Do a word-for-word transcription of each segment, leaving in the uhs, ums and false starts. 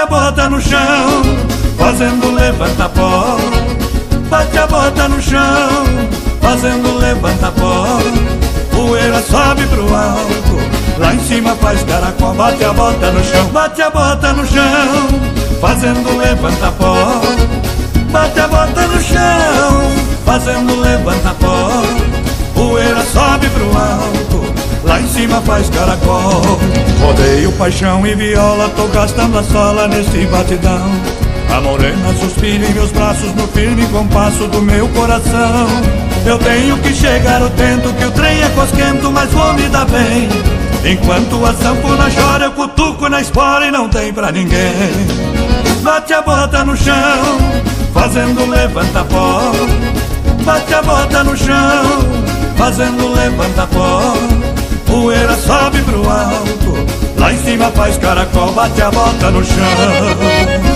bota no chão, fazendo levanta pó. Bate a bota no chão, fazendo levanta pó. Poeira sobe pro alto, lá em cima faz caracol. Bate a bota no chão, bate a bota no chão, fazendo levanta pó. Bate a bota no chão, fazendo levanta pó. Poeira sobe pro alto, lá em cima faz caracol. Rodeio, paixão e viola, tô gastando a sola nesse batidão. A morena suspira em meus braços no firme compasso do meu coração. Eu tenho que chegar, eu tento que o trem é cosquento, mas vou me dar bem. Enquanto a sanfona chora, eu cutuco na espora e não tem pra ninguém. Bate a bota no chão, fazendo levanta pó. Bate a bota no chão, fazendo levanta pó. Poeira sobe pro alto, lá em cima faz caracol. Bate a bota no chão.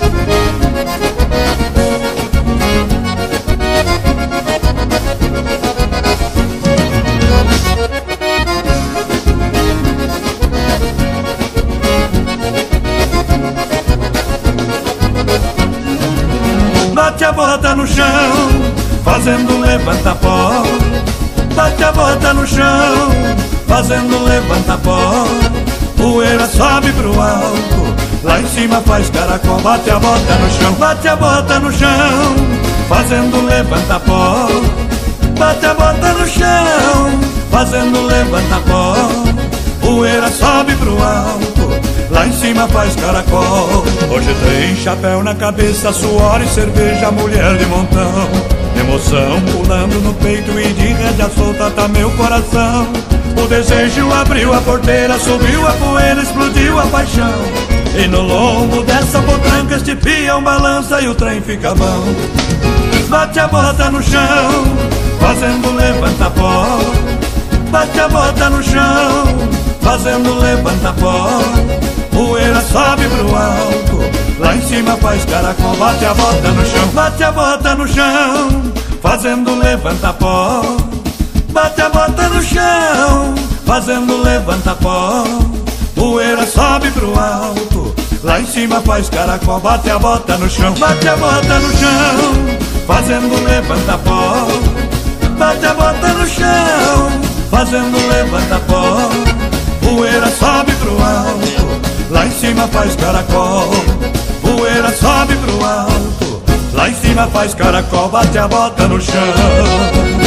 Bate a bota no chão, fazendo levanta pó. Bate a bota no chão, fazendo levanta pó. Poeira sobe pro alto, lá em cima faz caracol. Bate a bota no chão, bate a bota no chão, fazendo levanta pó. Bate a bota no chão, fazendo levanta pó. Poeira sobe pro alto, lá em cima faz caracol. Hoje tem chapéu na cabeça, suor e cerveja, mulher de montão. Emoção pulando no peito e de rédea solta tá meu coração. O desejo abriu a porteira, subiu a poeira, explodiu a paixão. E no lombo dessa potranca este peão balança e o trem fica bom. Bate a bota no chão, fazendo levanta pó. Bate a bota no chão, fazendo levanta pó. Poeira sobe pro alto, lá em cima faz caracol. Bate a bota no chão, bate a bota no chão, fazendo levanta pó. Bate a bota no chão, fazendo levanta pó. Poeira sobe pro alto, lá em cima faz caracol. Bate a bota no chão, bate a bota no chão, fazendo levanta pó. Bate a bota no chão, fazendo levanta pó. Poeira sobe pro alto, lá em cima faz caracol. Poeira sobe pro alto, lá em cima faz caracol. Bate a bota no chão.